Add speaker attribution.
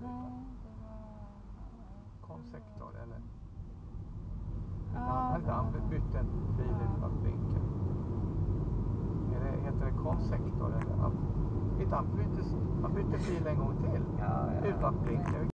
Speaker 1: Konsektor eller?
Speaker 2: Ja,
Speaker 1: Han bytte en fil utan att blinka. Heter det konsektor eller? Han bytte fil en gång till utan att blinka.